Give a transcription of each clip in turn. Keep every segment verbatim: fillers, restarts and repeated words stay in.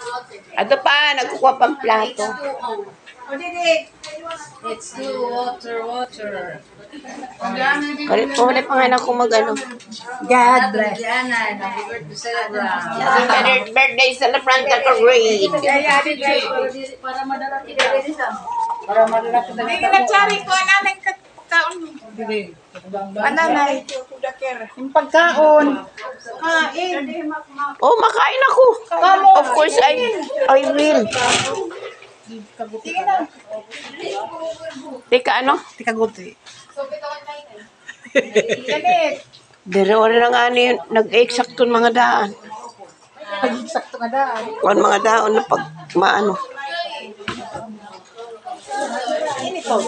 Ato pa, nagkukuha pang plato. It's two water, water. Pwede pwede pa nga na kung mag-ano. God bless. Diana, happy birthday celebrant. Happy birthday celebrant ka ka Raid. Para madala kita. Para madala kita. Hindi na tsari ko, ananay ka taon mo. Ananay. Yung pagkaon. Kain. Oh, makain ako. Of course, I, I will. Sige na. Teka, ano? Tika guti. Ganit. Dire ori na nga ni nag-exact mga daan. Pag-eksakto nga daan. Kung mga daon na pag maano. Ini ko.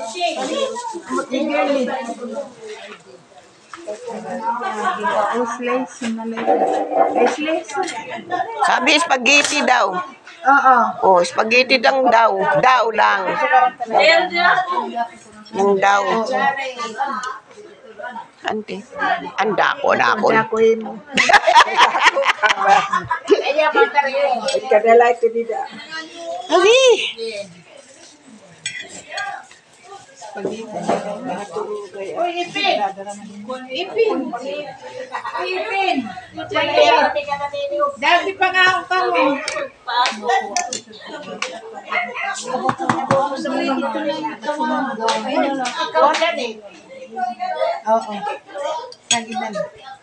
Sabi spaghetti daw. Oo. Oh, spaghetti lang daw. Daw lang. Nang daw. Ante. Anda ko na ako. mo. Kadalay ko dito. Ali. Uy, ipin. Ipin. Ipin. Dati pa nga ako ka mo. Oo. Sagitan.